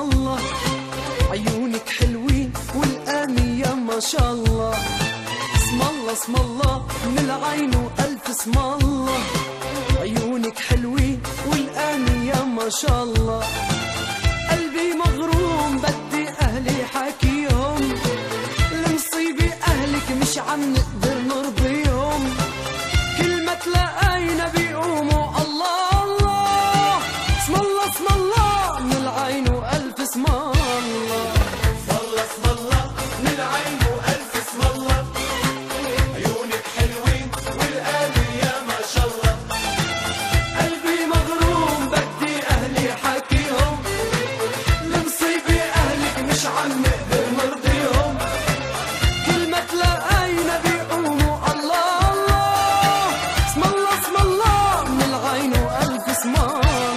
الله. عيونك حلوين والآن يا ما شاء الله. اسم الله اسم الله من العين وألف اسم الله. عيونك حلوين والآن يا ما شاء الله. قلبي مغروم بدي أهلي حكيهم، المصيبة أهلك مش عم نقدر نرضيهم. كل ما تلاقينا بيقوموا الله الله. اسم الله اسم الله من العين وألف اسم الله. اسم الله اسم الله من العين وألف اسم الله. عيونك حلوين والآن يا ما شاء الله. قلبي مغروم بدي أهلي حكيهم، المصيبة أهلك مش عم نقدر نرضيهم. كل ما تلاقينا بيقوموا الله الله. اسم الله اسم الله من العين وألف اسم الله.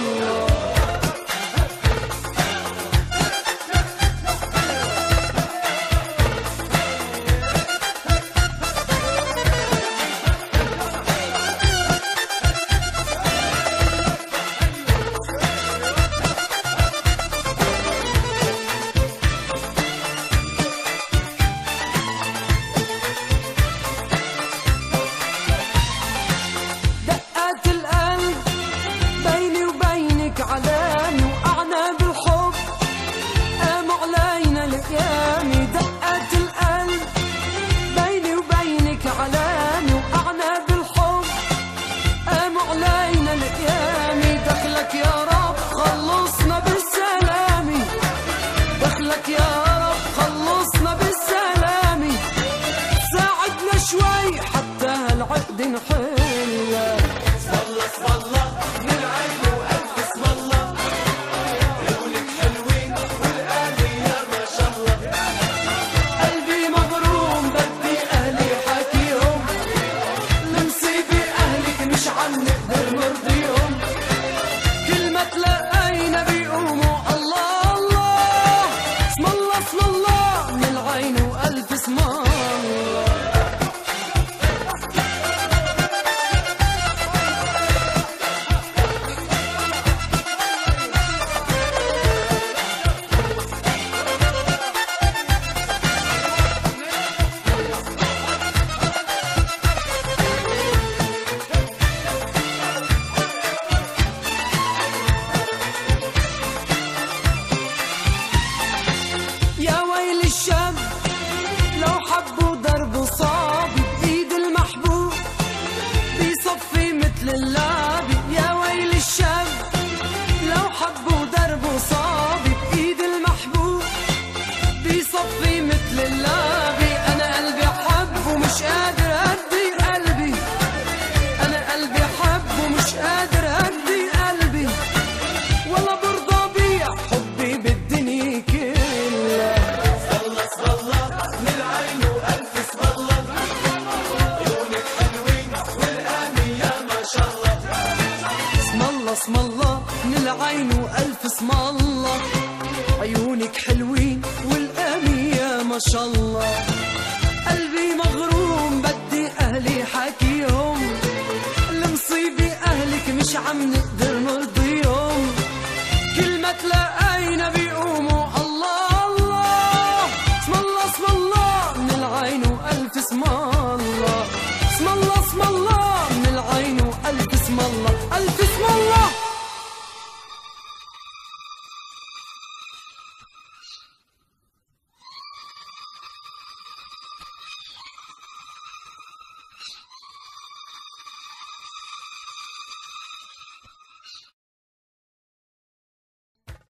دقات القلب بيني وبينك علامي، وقعنا بالحب قاموا علينا القيامي. دقات القلب بيني وبينك علامي، وقعنا بالحب قاموا علينا القيامي. دخلك يا رب خلصنا بالسلامي، دخلك يا رب خلصنا بالسلامي. ساعدنا شوي حتى هالعقد نحلها. اسم الله اسم الله من العين وألف اسم الله. عيونك حلوين والآن يا ما شاء الله. قلبي مغروم بدي أهلي حكيهم، المصيبة أهلك مش عم نقدر نرضيهم. كل ما تلاقينا بيقوموا الله الله. اسم الله اسم الله من العين وألف اسم الله. يا ويل الشاب لو حبوا ضربوا صابي بإيد المحبوب بيصفي مثل اللابي. يا ويل الشاب لو حبوا ضربوا صابي بإيد المحبوب بيصفي مثل اللابي. أنا قلبي حب ومش قادر أهدي قلبي، أنا قلبي حب ومش قادر أهدي قلبي. ولا برضى بيع حبي بالدنيا كلها. اسم الله اسم الله من العين وألف اسم الله. عيونك حلوين والآن يا ما شاء الله. اسم الله اسم الله من العين وألف اسم الله. عيونك حلوين والآن يا ما شاء الله. قلبي مغروم بدي أهلي حكيهم، المصيبة أهلك مش عم